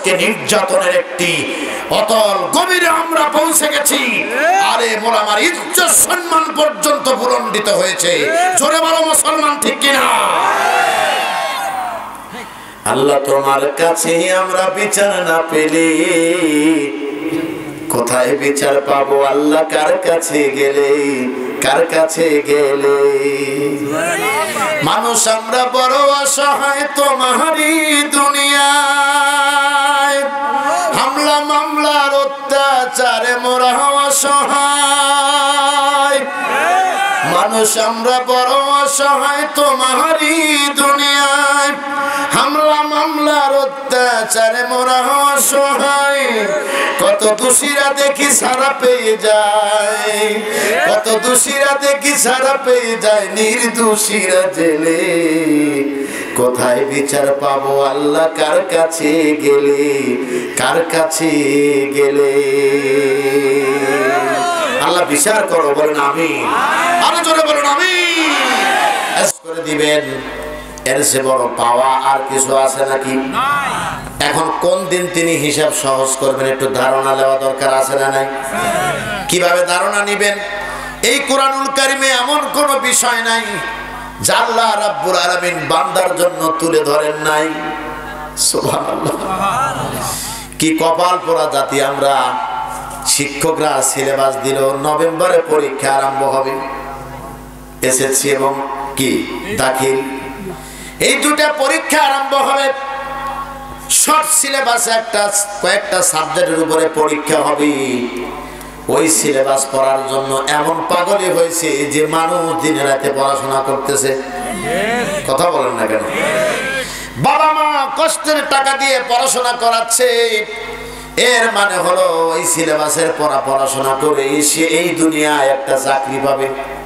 আজকে নির্যাতনের একটি অতল গভীরে আমরা পৌঁছে গেছি। আরে মোলামার ইজ্জত সম্মান পর্যন্ত ভুলণ্ডিত হয়েছে। জোরে বলো মুসলমান ঠিক কিনা? আল্লাহ তোমার কাছে আমরা বিচার না পেলে কোথায় বিচার পাবো? আল্লাহ কার কাছে গেলে, কার কাছে গেলে? মানুষ আমরা বড় অসহায় তোমারই দুনিয়ায়, হামলা মামলার অত্যাচারে মোরা অসহায়। মানুষ আমরা বড় অসহায় তোমারই দুনিয়ায়, হামলা মামলার অত্যাচারে মোরা অসহায়। কত দোষীরা দেখি ছাড়া পেয়ে যায়, কত দোষীরা দেখি ছাড়া পেয়ে যায়, নির্দোষীরা জেলে। কোথায় বিচার পাবো? আল্লাহ কার কাছে গেলে, কার কাছে গেলে? আল্লাহ বিচার করো, বলেন আমিন। আরো জোরে বলেন আমিন। করে দিবেন, এর চেয়ে বড় পাওয়া আর কিছু আছে নাকি? এখন কোন দিন তিনি হিসাব সহজ করবেন একটু ধারণা নেওয়া দরকার আছে না নাই? কিভাবে ধারণা নিবেন? এই কোরআনুল কারিমে এমন কোন বিষয় নাই যা আল্লাহ রাব্বুল আলামিন বান্দার জন্য তুলে ধরেন নাই। সুবহানাল্লাহ। কি কপাল পোড়া জাতি আমরা! শিক্ষকরা সিলেবাস দিল, নভেম্বরে পরীক্ষা আরম্ভ হবে, এসএসসি এবং কি দাখিল, এই দুটা পরীক্ষা আরম্ভ হবে। শর্ট সিলেবাসে কয়েকটা সাবজেক্টের উপরে পরীক্ষা হবে। ওই সিলেবাস পড়ার জন্য এমন পাগলই হয়েছে যে মানুষ দিনে রাতে পড়াশোনা করতেছে। কথা বলেন না কেন? বাবা মা কষ্টের টাকা দিয়ে পড়াশোনা করাচ্ছে, এর মানে হলো ওই সিলেবাসের পড়াশোনা করে সে এই দুনিয়ায় একটা চাকরি পাবে।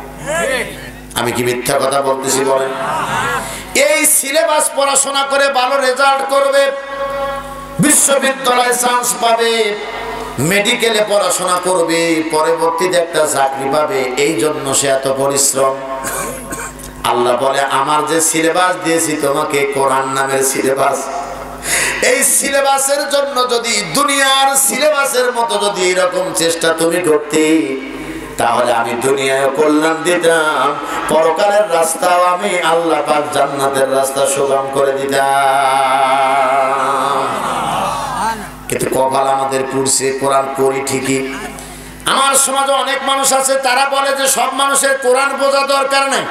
আমি কি মিথ্যা কথা বলতেছি বলেন? এই সিলেবাস পড়াশোনা করে ভালো রেজাল্ট করবে, বিশ্ববিদ্যালয়ে চান্স পাবে, মেডিকেলে পড়াশোনা করবে, পরবর্তীতে একটা চাকরি পাবে। এই জন্য সে এত পরিশ্রম। আল্লাহ বলে আমার যে সিলেবাস দিয়েছি তোমাকে, কোরআন নামের সিলেবাস, এই সিলেবাসের জন্য যদি দুনিয়ার সিলেবাসের মতো যদি এরকম চেষ্টা তুমি করতে, তাহলে আমি দুনিয়ায় কল্যাণ দিতাম, পরকালের রাস্তাও আমি আল্লাহ পাক জান্নাতের রাস্তা সুগম করে দিতাম। কিন্তু কপাল আমাদের পুরছে, কোরআন পড়ি ঠিকই। আমার সমাজে অনেক মানুষ আছে তারা বলে যে সব মানুষের কোরআন বোঝা দরকার নেই।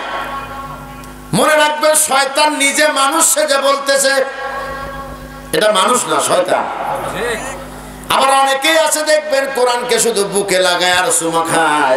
মনে রাখবে শয়তান নিজে মানুষ সেজে বলতেছে, এটা মানুষ না, শয়তান। আবার অনেকেই আছে দেখবেন কোরআনকে শুধু বুকে লাগায় আর চুমা খায়,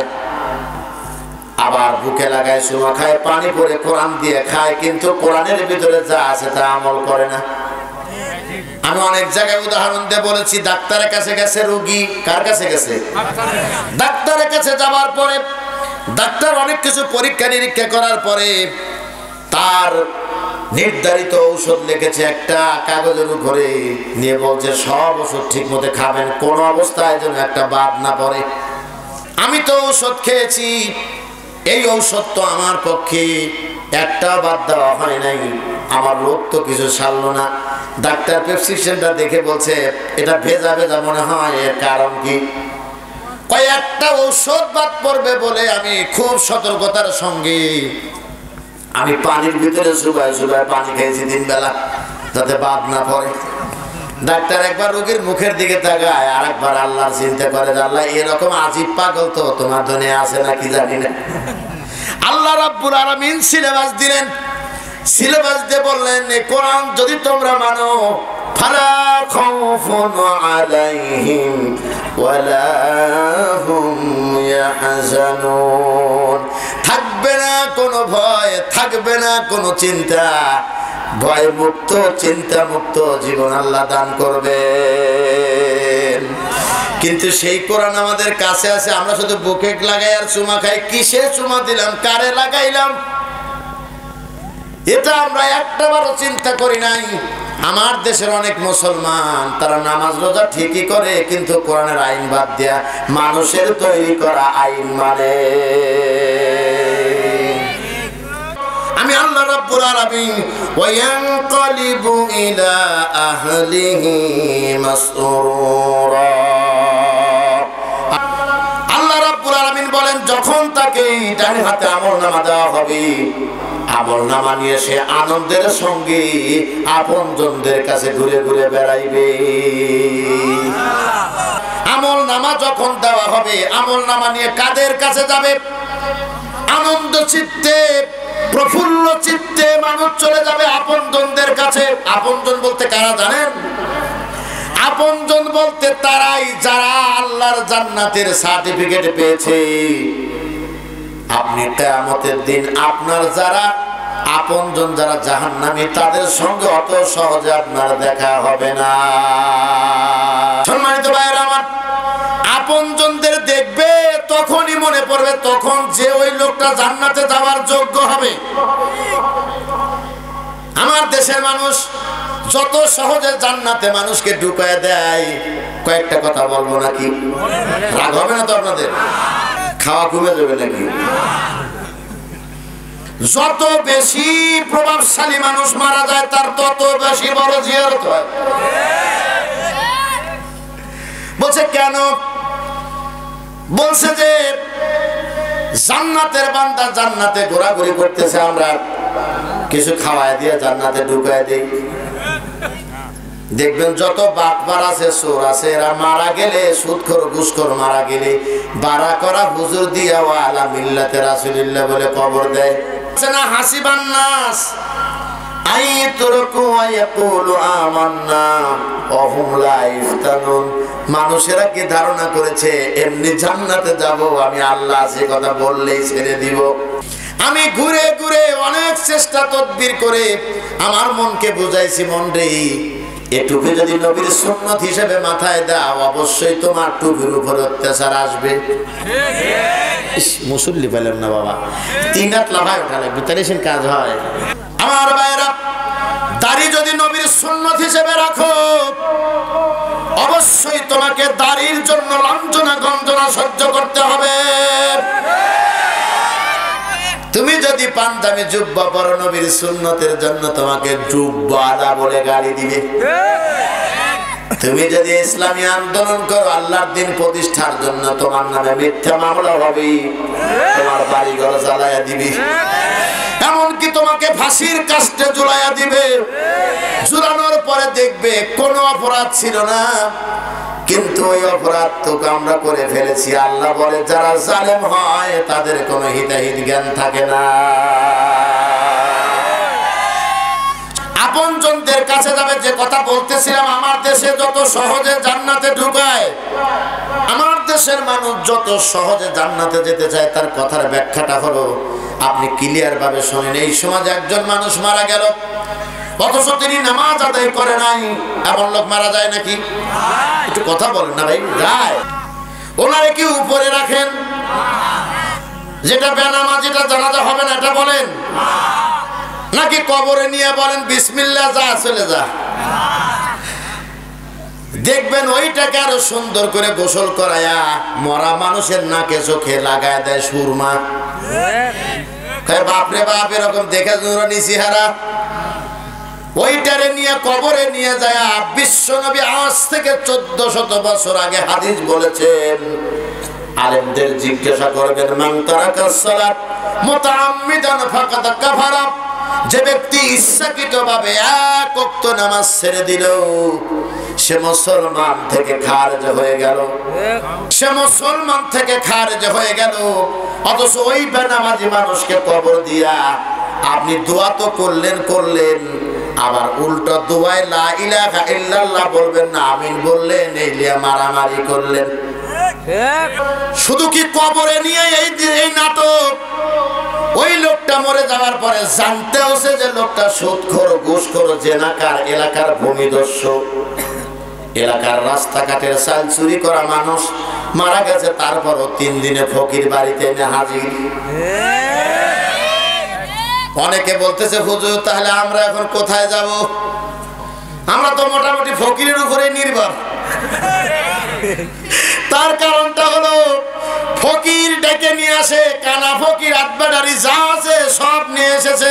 আবার বুকে লাগায় চুমা খায়, পানি পরে কোরআন দিয়ে খায়, কিন্তু কোরআনের ভিতরে যা আছে তা আমল করে না। আমি অনেক জায়গায় উদাহরণ দিয়ে বলেছি, ডাক্তারের কাছে গেছে রোগী, কার কাছে গেছে? ডাক্তারের কাছে যাওয়ার পরে ডাক্তার অনেক কিছু পরীক্ষা নিরীক্ষা করার পরে তার নির্ধারিত ঔষধ লিখেছে একটা কাগজের উপরে, নিয়ে বলছে সব ওষুধ ঠিক মতো খাবেন, কোন অবস্থায় যেন একটা বাদ না পড়ে। আমি তো ঔষধ খেয়েছি, এই ঔষধ তো আমার পক্ষে একটা বাদ দেওয়া হয় নাই, আমার রোগ তো কিছু সারলো না। ডাক্তার প্রেসক্রিপশনটা দেখে বলছে এটা ভেজা ভেজা মনে হয়, এর কারণ কি? কয়েকটা ঔষধ বাদ পড়বে বলে আমি খুব সতর্কতার সঙ্গে আমি পানির ভিতরে চুবাই চুবাই পানি খেয়েছি 3 বেলা, যাতে বাদ না পড়ে। ডাক্তার একবার রোগীর মুখের দিকে তাকায়, আর একবার আল্লাহর চিন্তা করে, আল্লাহ এরকম আজীব পাগল তো তোমার দুনিয়া আছে নাকি জানি না। আল্লাহ রাব্বুল আলামিন সিলেবাস দিলেন, সিলেবাস দিয়ে বললেন কোরআন যদি তোমরা মানো, ফালা খাউফুন আলাইহিম ওয়ালা হুম ইয়াহজানুন, থাকবে না কোনো ভয়, থাকবে না কোনো চিন্তা, ভয় মুক্ত চিন্তা মুক্ত জীবন আল্লাহ দান করবেন। কিন্তু সেই কোরআন আমাদের কাছে আছে, আমরা শুধু বুকে লাগাই আর চুমা খাই। কিসে চুমা দিলাম, কারে লাগাইলাম, এটা আমরা একটাবারও চিন্তা করি নাই। আমার দেশের অনেক মুসলমান তারা নামাজ রোজা ঠিকই করে, কিন্তু কোরআনের আইন বাদ দেয়া মানুষের তৈরি করা আইন মানে। আমি আল্লাহ রাব্বুল আলামিন ওয়া ইয়ানকালিবু ইলা আহলিহি মাসরুরা। আল্লাহ রাব্বুল আলামিন বলেন যখন তাকে ডান হাতে আমলনামা দেওয়া হবে, আমলনামা নিয়ে সে আনন্দের সঙ্গে আপনজনদের কাছে ঘুরে ঘুরে বেড়াইবে। আমলনামা যখন দেওয়া হবে, আমলনামা নিয়ে কাদের কাছে যাবে? আনন্দ চিত্তে, প্রফুল্ল চিত্তে মানুষ চলে যাবে আপনজনদের কাছে। আপনজন বলতে কারা জানেন? আপনজন বলতে তারাই যারা আল্লাহর জান্নাতের সার্টিফিকেট পেয়েছে। আপনি কিয়ামতের দিন আপনার যারা আপনজন, যারা জাহান্নামী, তাদের সঙ্গে অত সহজে আপনার দেখা হবে না। সম্মানিত ভাইয়েরা আমার, আপনজনদের দেখবে তখনই মনে পড়বে তখন যে ওই লোকটা জান্নাতে যাওয়ার যোগ্য হবে। আমার দেশের মানুষ যত সহজে জান্নাতে মানুষকে ঢুকায় দেয়, কয়েকটা কথা বলবো নাকি? রাগ হবে না তো আপনাদের? খাওয়া কমে যাবে নাকি? যত বেশি প্রভাবশালী মানুষ মারা যায় তার তত বেশি বড় জিয়ারত হয়। বলছে কেন? বলছে যে জান্নাতের বান্দা জান্নাতে ঘোরাঘুরি করতেছে, আমরা কিছু খাওয়ায় দিয়ে জান্নাতে ঢুকায় দেই। দেখবেন যত বাটপার আছে, চোর আছে, এরা মারা গেলে, সুদখোর ঘুষখোর মারা গেলে বাড়া করা হুজুর দিয়া ওয়ালা মিল্লাতে রাসূলুল্লাহ বলে কবর দেয় না। হাসিবান নাস আইতুরকু ওয়া ইয়াকুলু আমান্না ওয়া হুম লা ইফতানুন। মানুষেরা কি ধারণা করেছে এমনি জান্নাতে যাব, আমি আল্লাহ সে কথা বললেই ছেড়ে দিব? আমি ঘুরে ঘুরে অনেক চেষ্টা তদবির করে আমার মনকে বুঝাইছি, মন রে এ টুপি যদি নবীর সুন্নত হিসেবে মাথায় দাও, অবশ্যই তোমার টুপির উপর অত্যাচার আসবে। মুসল্লি পেলাম না বাবা, 3 হাত লাফায় ওঠা লাগবে, তাহলে সে কাজ হয়। আমার ভাইরা, দাড়ি যদি নবীর সুন্নত হিসেবে রাখো, অবশ্যই তোমাকে দাড়ির জন্য লাঞ্ছনা গঞ্জনা সহ্য করতে হবে। তুমি যদি পাঞ্জাবি জুব্বা পরো নবীর সুন্নতের জন্য, তোমাকে জুব্বাদা বলে গালি দিবে। তুমি যদি ইসলামী আন্দোলন করো আল্লাহর দিন প্রতিষ্ঠার জন্য, তোমার নামে মিথ্যা মামলা হবে, তোমার বাড়িঘর জ্বালায়া দিবে, এমনকি তোমাকে ফাঁসির কাস্টে ঝুলাইয়া দিবে। ঝুলানোর পরে দেখবে কোনো অপরাধ ছিল না, কিন্তু ওই অপরাধ তো আমরা করে ফেলেছি। আল্লাহ বলে যারা জালেম হয় তাদের কোনো হিতাহিত জ্ঞান থাকে না। আপনজনদের কাছে যাবে। যে কথা বলতেছিলাম, আমার দেশে যত সহজে জান্নাতে ঢুকায়, আমার দেশের মানুষ যত সহজে জান্নাতে যেতে চায়, তার কথার ব্যাখ্যাটা হলো আপনি ক্লিয়ার ভাবে শোনেন। এই সমাজে একজন মানুষ মারা গেল, অথচ তিনি নামাজ আদায় করে নাই, এমন লোক মারা যায় নাকি? একটু কথা বলেন না ভাই। যায় ওনারে কি উপরে রাখেন? যেটা বেনামাজ, যেটা জানাজা হবে না, এটা বলেন নাকি কবরে নিয়ে বলেন বিসমিল্লাহ, যা চলে যা? দেখবেন ওইটাকে আরো সুন্দর করে গোসল করায়া মরা মানুষের নাকে চোখে লাগায় দেয় সুরমা। বাপরে বাপ, এরকম দেখে জোরানি চেহারা। ওইটারে নিয়ে কবরে নিয়ে যায়। বিশ্বনবী আজ থেকে 1400 বছর আগে হাদিস বলেছেন, আলেমদের জিজ্ঞাসা করবেন, মান তারাকাস সালাত মুতাআম্মিদান ফাকাদ কাফারা। যে ব্যক্তি ইচ্ছাকৃতভাবে এক ওয়াক্ত নামাজ ছেড়ে দিল, সে মুসলমান থেকে খারিজ হয়ে গেল, সে মুসলমান থেকে খারিজ হয়ে গেল। অথচ ওই বেনামাজি মানুষকে কবর দিয়া আপনি দোয়া তো করলেন, আবার উল্টো দোয়ায় লা ইলাহা ইল্লাল্লাহ বলবেন না, আমিন বললেন, এই লিয়া মারামারি করলেন। শুধু কি কবরে নিয়ে এই নাটক? ওই লোকটা মরে যাওয়ার পরে জানতে হচ্ছে যে লোকটা সুদখোর, ঘুষখোর, জেনাকার, এলাকার ভূমিদস্যু, এলাকার রাস্তাঘাটের চাল চুরি করা মানুষ মারা গেছে। তারপরও 3 দিনে ফকির বাড়িতে এনে হাজির। অনেকে বলতেছে, হুজুর তাহলে আমরা এখন কোথায় যাব? আমরা তো মোটামুটি ফকিরের উপরে নির্ভর। তার কারণটা হলো ফকির ডেকে নিয়ে আসে, কানা ফকির আতবাড়ারি যা আছে সব নিয়ে এসেছে।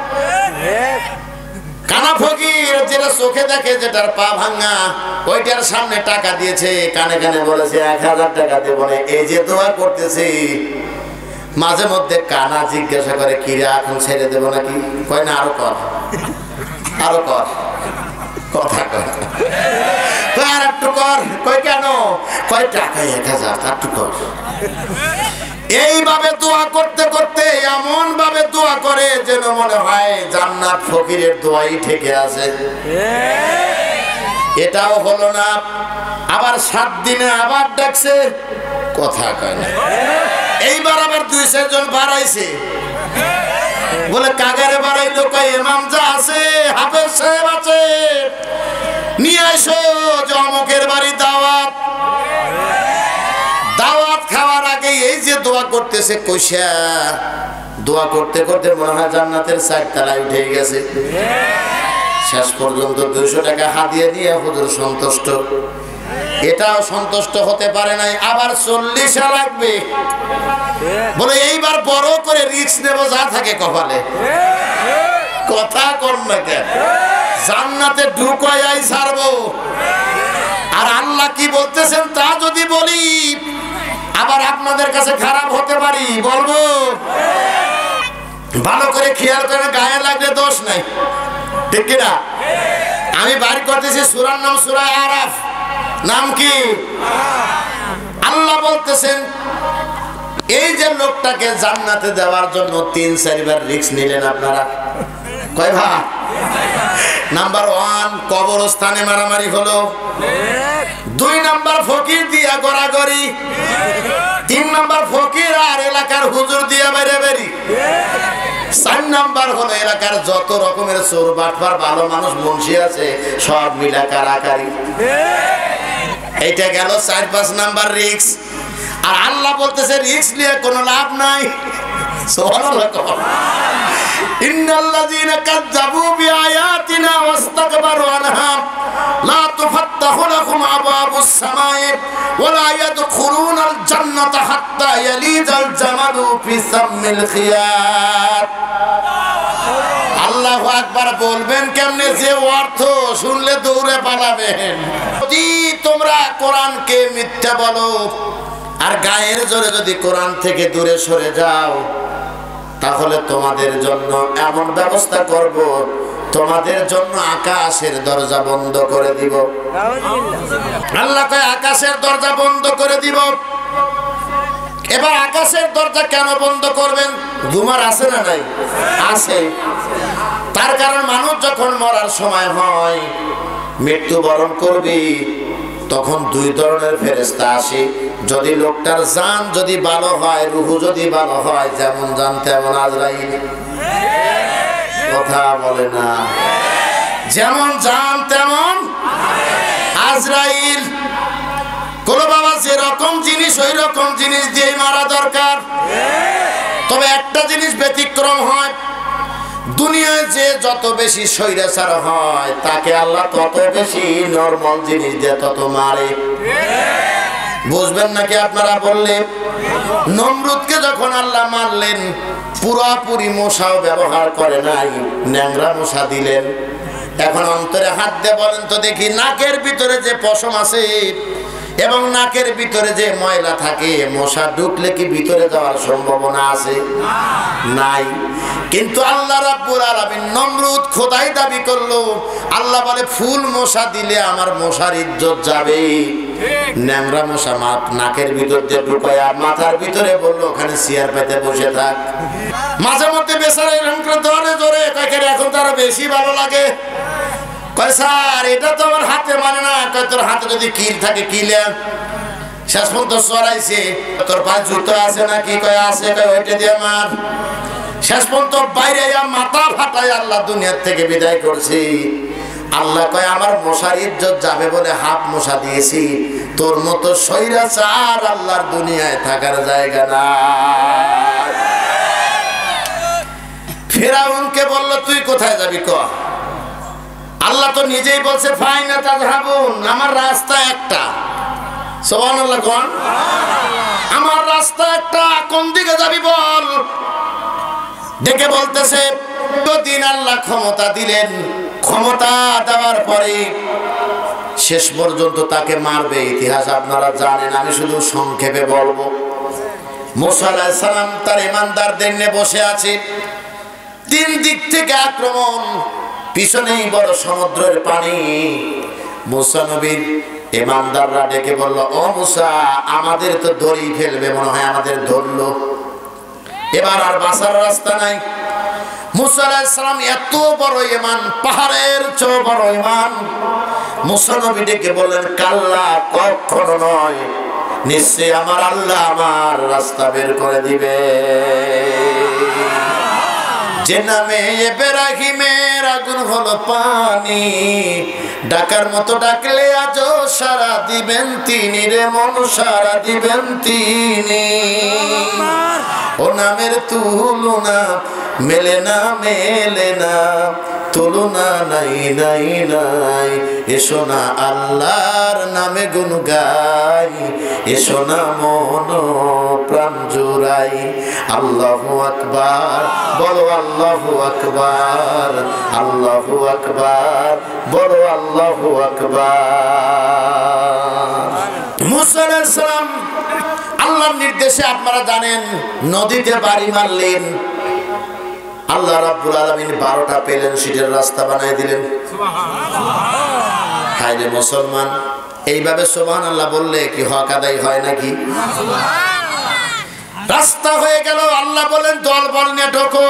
কানা ফকির যেটা চোখে দেখে, যেটার পা ভাঙা, ওইটার সামনে টাকা দিয়েছে, কানে কানে বলেছে 1000 টাকা দেব না। এই যে দোয়া করতেছি, মাঝে মধ্যে কানা জিজ্ঞাসা করে কিরা এখন ছেড়ে দেবো নাকি? কয় না, আরো কর, আরো কর, কথা কয় আর একটু কর। কয় কেন? কয় টাকা 1000, একটু কর। এইভাবে দোয়া করতে করতে এমন ভাবে দোয়া করে যেন মনে হয় জান্নাত ফকিরের দোয়াই থেকে আছে। এটাও হলো না। আবার 7 দিনে আবার ডাকছে, কথা কয় না। এইবার আবার 2-4 জন বাড়াইছে। বলে কাগারে বাড়াইলো? কয় ইমাম যা আছে, হাফেজ সাহেব আছে, নিয়ে আসো, যে অমুকের বাড়ি দাওয়াত। দাওয়াত খাওয়ার আগে এই যে দোয়া করতেছে, কইসা দোয়া করতে করতে মনে হয় জান্নাতের 4 তলায় উঠে গেছে। শেষ পর্যন্ত 200 টাকা হাদিয়া দিয়ে হুজুর সন্তুষ্ট। এটাও সন্তুষ্ট হতে পারে নাই, আবার 40 লাগবে। বলে এইবার বড় করে রিস্ক নেব, যা থাকে কপালে। কথা কর না কেন? জান্নাতে ঢুকাই ছাড়বো। আর আল্লাহ কি বলতেছেন তা যদি বলি, আবার আপনাদের কাছে খারাপ হতে পারি, বলবো। ভালো করে খেয়াল করে, গায়ে লাগলে দোষ নাই, ঠিক কিনা? আমি বাইর করতেছি সূরার নাম সূরা আরাফ। নাম কি? আল্লাহ বলতেছেন এই যে লোকটাকে জান্নাতে দেওয়ার জন্য 3-4 বার রিস্ক নিলেন আপনারা। কয় ভাই? নাম্বার 1 কবরস্থানে মারামারি হলো, 2 নাম্বার ফকির দিয়া গড়াগড়ি, 3 নাম্বার ফকির আর এলাকার হুজুর দিয়া বাইরে বেরি, 4 নাম্বার হলো এলাকার যত রকমের চোর বাটপার ভালো মানুষ মুন্সি আছে সব মিলা কারাকারি। এইটা গেল 4-5 নাম্বার রিস্ক। আর আল্লাহ বলতেছে রিস্ক নিয়ে কোনো লাভ নাই। সুবহানাল্লাহ। ইন্নাল্লাযীনা কাযযাবু বিআয়াতিনা ওয়াস্তাকবারু আনহা লা তুফাত্তাহু লাহুম আবওয়াবুস সামাই ওয়া লা ইয়াদখুলুনাল জান্নাতা হাত্তা ইয়ালিজাল জামালু ফি সাম্মিল খিয়াত। আল্লাহু আকবার বলবেন কেমনে? যে অর্থ শুনলে দৌড়ে পালাবেন। যদি তোমরা কোরআনকে মিথ্যা বলো আর গায়ের জোরে যদি কোরআন থেকে দূরে সরে যাও, তাহলে তোমাদের জন্য এমন ব্যবস্থা করব, তোমাদের জন্য আকাশের দরজা বন্ধ করে দিব। আল্লাহ কয় আকাশের দরজা বন্ধ করে দিব। এবার আকাশের দরজা কেন বন্ধ করবেন? ঘুমার আছে না নাই? আছে। তার কারণ মানুষ যখন মরার সময় হয়, মৃত্যুবরণ করবি, তখন 2 ধরনের ফেরেশতা আসে। যদি লোকটার জান যদি ভালো হয়, রূহ যদি ভালো হয়, যেমন জান তেমন আজরাইল। কথা বলে না? যেমন জান তেমন আজরাইল। কোন বাবা যেরকম জিনিস ওই রকম জিনিস দিয়ে মারা দরকার। তবে একটা জিনিস ব্যতিক্রম হয়, দুনিয়ায় যে যত বেশি স্বৈরাচার হয়, তাকে আল্লাহ তত বেশি নরমাল জিনিস দিয়ে তত মারে। বুঝবেন নাকি আপনারা? বললে নমরুদকে যখন আল্লাহ মারলেন, পুরোপুরি মশাও ব্যবহার করে নাই, ন্যাংরা মশা দিলেন। এখন অন্তরে হাত দিয়ে বলেন তো দেখি, নাকের ভিতরে যে পশম আছে এবং নাকের ভিতরে যে ময়লা থাকে, মশা ঢুকলে কি ভিতরে যাওয়ার সম্ভাবনা আছে? নাই। কিন্তু আল্লাহ রাব্বুল আলামিন নমরুদ খোদাই দাবি করলো, আল্লাহ বলে ফুল মশা দিলে আমার মশার ইজ্জত যাবে। ন্যাংরা মশা নাকের ভিতর দিয়ে ঢুকায়া মাথার ভিতরে বললো ওখানে চেয়ার পেতে বসে থাক। মাঝে মধ্যে বেচারা এরকম করে ধরে ধরে কয়েকের এখন তারা বেশি ভালো লাগে। কয় স্যার এটা তো আমার হাতে মানে না। কয় তোর হাতে যদি কিল থাকে কিলে। শেষ পর্যন্ত চড়াইছে, তোর পায়ে জুতো আছে নাকি? কয় আছে। কয় ওইটা দিয়ে মার। শেষ পর্যন্ত বাইরে মাথা ফাটায় আল্লাহ দুনিয়ার থেকে বিদায় করছি। আল্লাহ কয় আমার মশার ইজ্জত যাবে বলে হাফ মশা দিয়েছি। তোর মতো স্বৈরাচার আল্লাহর দুনিয়ায় থাকার জায়গা না। ফিরআউনকে বলল তুই কোথায় যাবি ক? আল্লাহ তো নিজেই বলছে ফাইনা তাযহাবুন, আমার রাস্তা একটা, সুবহানাল্লাহ কোন। আমার রাস্তা একটা কোন দিকে যাবি বল। ডেকে বলতেছে দিন আল্লাহ ক্ষমতা দিলেন, ক্ষমতা দেওয়ার পরে শেষ পর্যন্ত তাকে মারবে। ইতিহাস আপনারা জানেন, আমি শুধু সংক্ষেপে বলবো। মুসা আলাইহিস সালাম তার ইমানদারদের নিয়ে বসে আছে, তিন দিক থেকে আক্রমণ, পিছনেই বড় সমুদ্রের পানি। মুসা নবীর ইমানদাররা ডেকে বলল, ও মুসা, আমাদের তো ধরেই ফেলবে, মনে হয় আমাদের ধরলো, এবার আর বাঁচার রাস্তা নাই। মুসা আলাইহিস সালাম এত বড় ঈমান, পাহাড়ের চেয়ে বড় ঈমান। মুসা নবী ডেকে বললেন, কাল্লা, কখনো নয়, নিশ্চয়ই আমার আল্লাহ আমার রাস্তা বের করে দিবে। যে নামে ইব্রাহিমের আগুন হলো পানি, ডাকার মতো ডাকলে আজও সারা দিবেন তিনি রে মন, সারা দিবেন তিনি। ও নামের তুলনা মেলে না, মেলে না, তুলনা নাই নাই নাই। এসো না আল্লাহর নামে গুণ গাই, এসো না মন প্রাণ জুড়াই। আল্লাহু আকবার, বলো আল্লাহু আকবার, আল্লাহু আকবার, বলো আল্লাহু আকবার। মুসা আলাইহিস সালাম আল্লাহর নির্দেশে, আপনারা জানেন, নদীতে বাড়ি মারলেন। আল্লাহ রাব্বুল আলামিন 12টা প্লেন সিটের রাস্তা বানায় দিলেন। হায় রে মুসলমান, এইভাবে সুবহানাল্লাহ বললে কি হক আদায় হয় নাকি? রাস্তা হয়ে গেল। আল্লাহ বলেন, দল বল নিয়ে ঢোকো।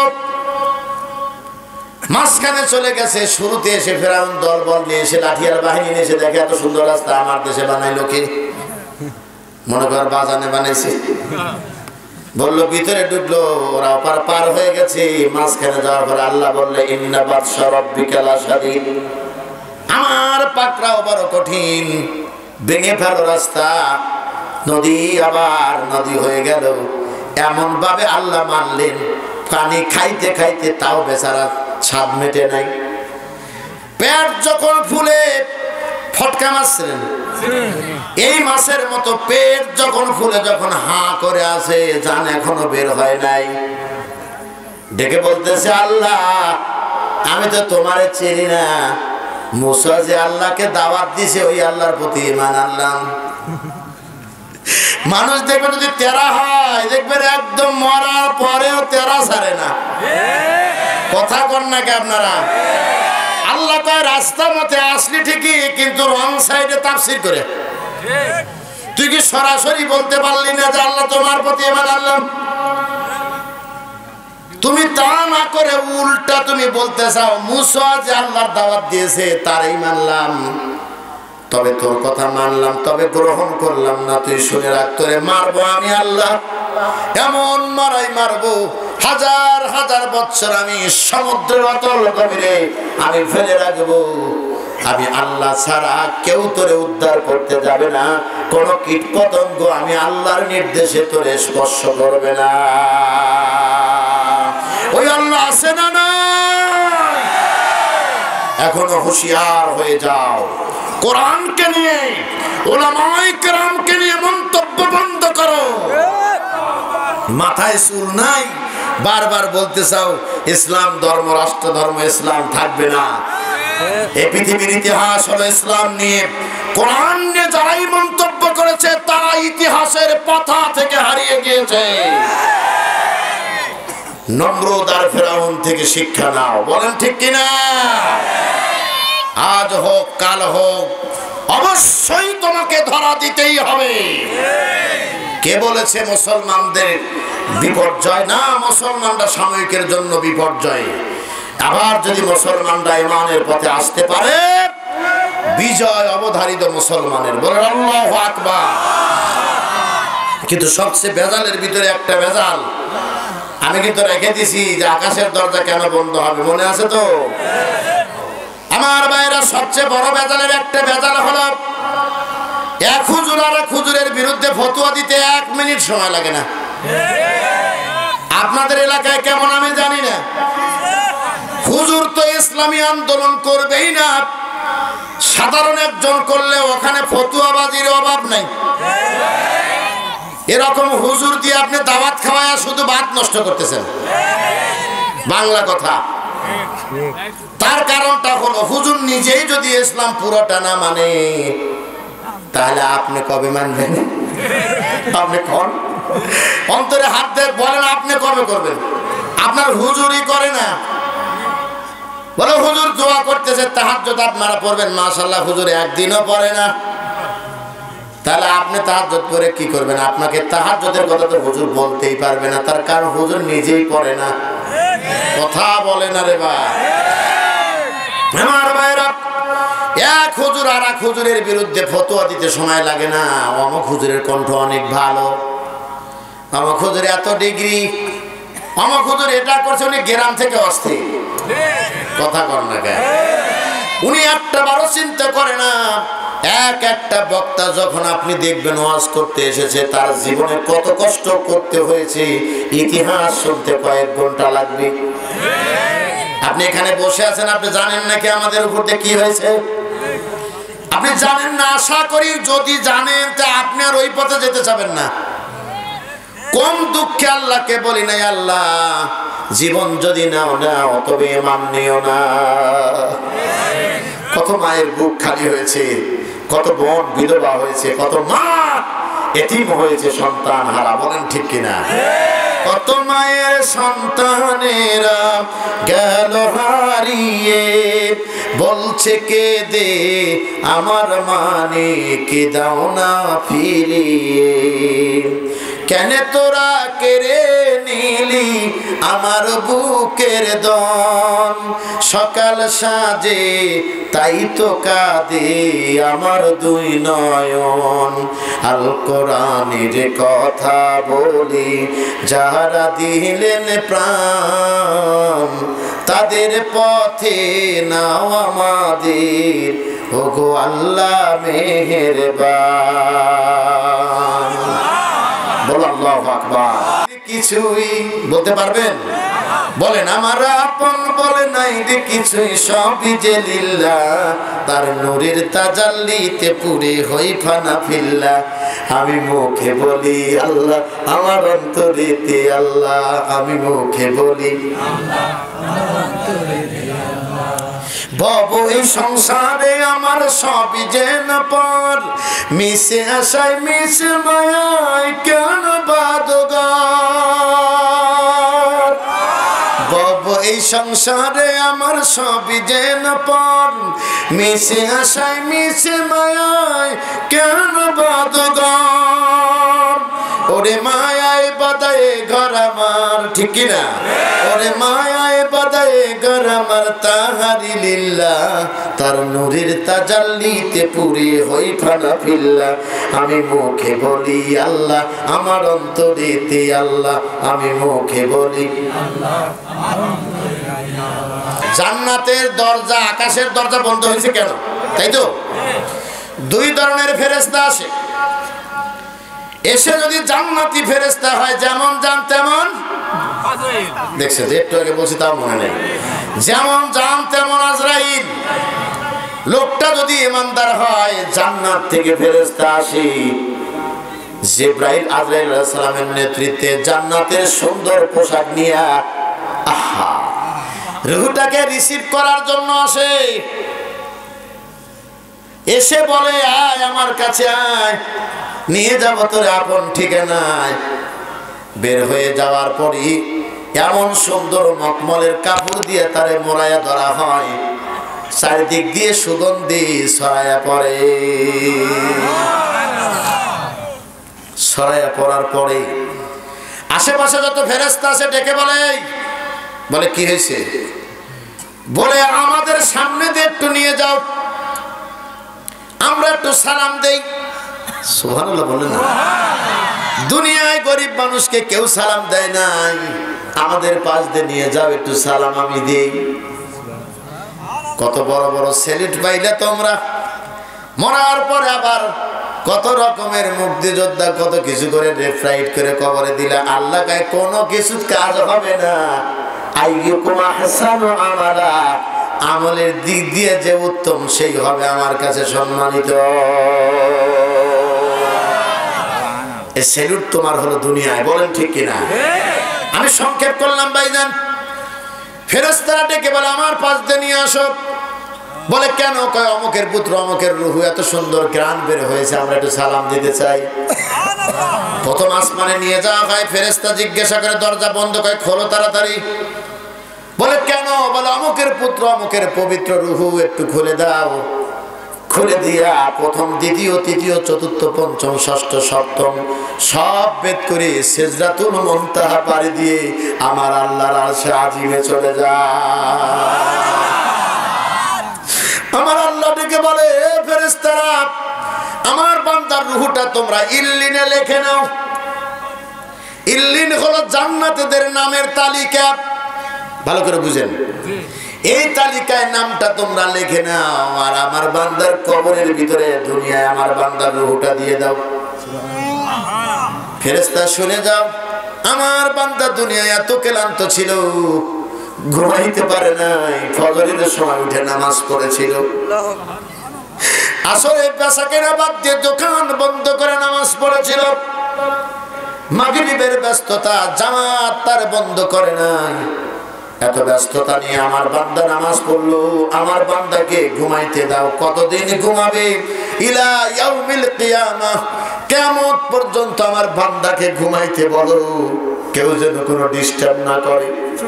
মাঝখানে চলে গেছে। শুরুতে এসে ফেরাউন দল বল নিয়ে এসে, লাঠিয়ার বাহিনী নিয়ে এসে দেখে এত সুন্দর রাস্তা আমার দেশে বানাইলো কে? মনে কর বাজানে বানাইছে। বললো ভিতরে ঢুকলো, ওরা পার হয়ে গেছে। মাঝখানে যাওয়ার পরে আল্লাহ বললে, ইন্না বাতশা রাব্বিকা লাশাদীদ, আমার পাকড়াও বড় কঠিন, ভেঙে ফেলো রাস্তা। নদী আবার নদী হয়ে গেল। এমন ভাবে আল্লাহ মানলেন, পানি খাইতে খাইতে তাও বেচারা স্বাদ মেটে নাই। পেট যখন ফুলে ফটকা মারছিলেন, এই মাছের মতো পেট যখন ফুলে, যখন হাঁ করে আছে, জান এখনো বের হয় নাই। ডেকে বলতেছে, আল্লাহ, আমি তো তোমারে চিনি না। মুসা যে আল্লাহকে দাওয়াত দিছে, ওই আল্লাহর প্রতি ঈমান আনলাম। মানুষ দেখবে যদি তেরা হয়, দেখবেন একদম মরার পরেও তেরা ছাড়ে না। কথা কন নাকি আপনারা? আল্লাহ কয় রাস্তা মতে আসলি ঠিকই, কিন্তু রং সাইডে তাফসীর করে। তুই কি সরাসরি বলতে পারলি না যে আল্লাহ তোমার প্রতি ঈমান আনলাম? তুমি তা না করে উল্টা তুমি বলতে চাও, মুসা যে আল্লাহর দাওয়াত দিয়েছে তারই মানলাম, তবে তোর কথা মানলাম, তবে গ্রহণ করলাম না। তুই শুনে রাখ, তোরে মারবো আমি আল্লাহ, এমন মারাই মারবো, হাজার হাজার বছর আমি সমুদ্রের অতল গভীরে আমি ফেলে রাখবো। আমি আল্লাহ ছাড়া কেউ তোরে উদ্ধার করতে যাবে না। কোন কীট পতঙ্গ আমি আল্লাহর নির্দেশে তোরে স্পর্শ করবে না। ওই আল্লাহ আছে না? না, এখনো হুঁশিয়ার হয়ে যাও। কোরআনকে নিয়ে, উলামায়ে কেরামকে নিয়ে মন্তব্য বন্ধ করো। মাথায় চুল নাই, বারবার বলতে চাও ইসলাম ধর্ম, রাষ্ট্র ধর্ম, ইসলাম থাকবে না। এই পৃথিবীর ইতিহাস হলো ইসলাম নিয়ে। কোরআন নিয়ে যারাই মন্তব্য করেছে, তারা ইতিহাসের পাতা থেকে হারিয়ে গিয়েছে। নমরুদ আর ফেরাউন থেকে শিক্ষা নাও। বলেন ঠিক কিনা? আজ হোক কাল হোক, অবশ্যই তোমাকে ধরা দিতেই হবে। কে বলেছে মুসলমানদের বিপর্যয়? না, মুসলমানরা সাময়িকের জন্য বিপর্যয়। আবার যদি মুসলমানরা ঈমানের পথে আসতে পারে, বিজয় অবধারিত মুসলমানের। বলেন আল্লাহু আকবার। কিন্তু সবচেয়ে ভেজালের ভিতরে একটা ভেজাল আমি কিন্তু রেখে দিছি, যে আকাশের দরজা কেন বন্ধ হবে, মনে আছে তো? আমার ভাইরা, সবচেয়ে বড় ভেজালের একটা ভেজাল হলো, এক হুজুর আর এক হুজুরের বিরুদ্ধে ফতোয়া দিতে 1 মিনিট সময় লাগে না। আপনাদের এলাকায় কেমন আমি জানি না। হুজুর তো ইসলামী আন্দোলন করবেই না, সাধারণ একজন করলে ওখানে ফতোয়াবাজির অভাব নাই। এরকম হুজুর দিয়ে আপনি দাওয়াত খাওয়ায়া শুধু ভাত নষ্ট করতেছেন, বাংলা কথা। তার কারণটা হলো হুজুর নিজেই যদি ইসলাম পুরোটা না মানে তাহলে আপনি কবে মানবেন? আপনি কোন অন্তরে হাত দিয়ে বলেন আপনি কবে করবেন? আপনার হুজুরই করে না। বলে হুজুর দোয়া করতেছে তাহাজ্জুদ আপনারা পড়বেন, মাশাআল্লাহ হুজুর একদিনও পড়ে না। তাহলে আপনি তাহাজ্জুদ করে কি করবেন? আপনাকে তাহাজ্জুদের কথা তো হুজুর বলতেই পারবে না, তার কারণ হুজুর নিজেই পড়ে না। কথা বলে না রে ভাই। আমার ভাইরা, এক হুজুর আর এক হুজুরের বিরুদ্ধে ফতোয়া দিতে সময় লাগে না। অমুক হুজুরের কণ্ঠ অনেক ভালো, অমুক হুজুর এত ডিগ্রি, অমুক হুজুর এটা করছে, উনি গ্রাম থেকে আসছে। কথা কর না কেন? উনি একটা বারো চিন্তা করে না। এক একটা বক্তা যখন আপনি দেখবেন ওয়াজ করতে এসেছে, তার জীবনে কত কষ্ট করতে হয়েছে, ইতিহাস শুনতে কয়েক ঘন্টা লাগবে। আপনি এখানে বসে আছেন, আপনি জানেন নাকি আমাদের উপর দিয়ে কি হয়েছে? আপনি জানেন না? আশা করি যদি জানেন তা আপনি আর ওই পথে যেতে চাবেন না। কোন দুঃখে আল্লাহকে বলি নাই, আল্লাহ জীবন যদি নাও নাও তবে মান নিও না। কত মায়ের বুক খালি হয়েছে, কত বোন বিধবা হয়েছে, কত মা এতিম হয়েছে সন্তান হারা। বলেন ঠিক কিনা? কত মায়ের সন্তানেরা গেল হারিয়ে, বলছে কে দে আমার মানে কে দাও না ফিরিয়ে। কেন তোরা কেড়ে নিলি আমার বুকের দন, সকাল সাজে তাই তো কাঁদে আমার দুই নয়ন। আল কোরআনের কথা বলি যারা দিলেন প্রাণ, তাদের পথে নাও আমাদের, ওগো আল্লাহ মেহেরবান। বলো আল্লাহু আকবার। কিছুই বলতে পারবেন? বলেন আমার আপন বলে নাই রে কিছুই, সবই যে লিল্লাহ, তার নূরের তাজাল্লিতে পুরে হই ফানা ফিল্লাহ। আমি মুখে বলি আল্লাহ, আমার অন্তরেতে আল্লাহ, আমি মুখে বলি আল্লাহ, আমার অন্তরেতে আল্লাহ। ভব এই সংসারে আমার সবই যেন পর, মিশে আশায় মিশে মায়ায় কেন বাদগার। ভব এই সংসারে আমার সবই যেন পর, মিশে আশায় মিশে মায়ায় কেন বাদগার। ওরে মায়ায় বাদায়ে ঘর আমার, ঠিক কিনা? ওরে মায়ায় বাদায়ে ঘর আমার, তাহারি লিল্লাহ, তার নূরের তাজাল্লিতে পুরে হই ফানা ফিল্লাহ। আমি মুখে বলি আল্লাহ, আমার অন্তরেতে আল্লাহ, আমি মুখে বলি আল্লাহ, আমার অন্তরেতে আল্লাহ। জান্নাতের দরজা, আকাশের দরজা বন্ধ হয়েছে কেন? তাই তো দুই ধরনের ফেরেশতা আসে। এসে যদি জান্নাতি ফেরেশতা হয়, যেমন জান তেমন দেখছে, যে একটু আগে বলছি তাও মনে নেই, যেমন জান তেমন আজরাইল। লোকটা যদি ইমানদার হয়, জান্নাত থেকে ফেরেশতা আসে, জিবরাইল আজরাইল আলাইহিস সালামের নেতৃত্বে জান্নাতের সুন্দর পোশাক নিয়ে আহা রূহটাকে রিসিভ করার জন্য আসে। এসে বলে আয় আমার কাছে আয়, নিয়ে যাব তোর আপন ঠিকানায়। বের হয়ে যাওয়ার পরই এমন সুন্দর মখমলের কাপড় দিয়ে তারে মোড়াইয়া ধরা হয়, চারিদিক দিয়ে সুগন্ধি ছড়াইয়া পড়ে। ছড়াইয়া পড়ার পরে আশেপাশে যত ফেরেশতা আছে ডেকে বলে কি হয়েছে? বলে আমাদের সামনে দিয়ে একটু নিয়ে যাও, আমরা একটু সালাম দেই। সুবহানাল্লাহ বলেন না? দুনিয়ায় গরিব মানুষকে কেউ সালাম দেয় নাই, আমাদের পাশ দিয়ে নিয়ে যাও, একটু সালাম আমি দেই। কত বড় বড় সেলিট পাইলে তোমরা। মরার পরে আবার কত রকমের মুক্তিযোদ্ধা কত কিছু করে রেফ্রাইট করে কবরে দিলা, আল্লাহ কায় কোনো কিছু কাজ হবে না। আইয়ুকুম আহসানু আমালা, আমলের দিক দিয়ে যে উত্তম সেই হবে আমার কাছে সম্মানিত। এই স্যালুট তোমার হলো দুনিয়ায়, বলেন ঠিক কিনা? আমি সংক্ষেপ করলাম ভাইজান। ফেরেশতারা ডেকে বলে আমার পাশ দিয়ে নিয়ে আসো। বলে কেন? কয় অমুকের পুত্র অমুকের রূহ এত সুন্দর ঘ্রাণ বের হয়েছে, আমরা একটু সালাম দিতে চাই। প্রথম আসমানে নিয়ে যাওয়া হয়। ফেরেশতা জিজ্ঞাসা করে দরজা বন্ধ করে, খোলো তাড়াতাড়ি। বলে কেন? বলে অমুকের পুত্র অমুকের পবিত্র রূহ একটু খুলে দাও। খুলে দিয়া প্রথম দ্বিতীয় তৃতীয় চতুর্থ পঞ্চম ষষ্ঠ সপ্তম সব বেদ করে সিদরাতুল মুনতাহা পাড়ি দিয়ে আমার আল্লাহর আরশে আজিমে চলে যায়। আমার আল্লাহ ডেকে বলে ফেরেশতারা আমার বান্দার রূহটা তোমরা ইল্লিনে লিখে নাও। ইল্লিন হলো জান্নাতীদের নামের তালিকা, ভালো করে বুঝেন। এই তালিকায় নামটা তোমরা লিখে নাও, আর আমার বান্দার কবরের ভিতরে দুনিয়ায় আমার বান্দার রূহটা দিয়ে দাও। ফেরেশতা শুনে যাও, আমার বান্দা দুনিয়ায় এত ক্লান্ত ছিল, ঘুমাইতে পারে নাই, ফজরের সময় উঠে নামাজ পড়েছিল, আসরে পেশা কেনা বাদ দিয়ে দোকান বন্ধ করে নামাজ পড়েছিল, মাগরিবের ব্যস্ততা জামাত তার বন্ধ করে নাই, এত ব্যস্ততা নিয়ে আমার বান্দা নামাজ পড়লো। আমার বান্দাকে ঘুমাইতে দাও। কতদিন ঘুমাবে? ইলা ইয়াউমিল কিয়ামাহ, কিয়ামত পর্যন্ত আমার বান্দাকে ঘুমাইতে বলো, কেউ যেন কোনো ডিস্টার্ব না করে।